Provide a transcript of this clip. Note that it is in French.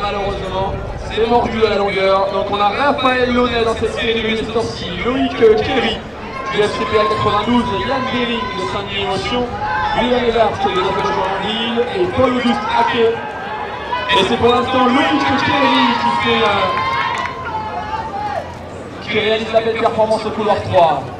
malheureusement, c'est mordu à la longueur. Donc on a Raphaël Launay dans cette série de sortie, Loïc Kerry du FCPA 92, Yann Dering de Saint-Denis Émotion, William Evert de la Ville et Paul-Auguste Haquet. Et c'est pour l'instant Loïc Kerry qui réalise la belle performance au couloir 3.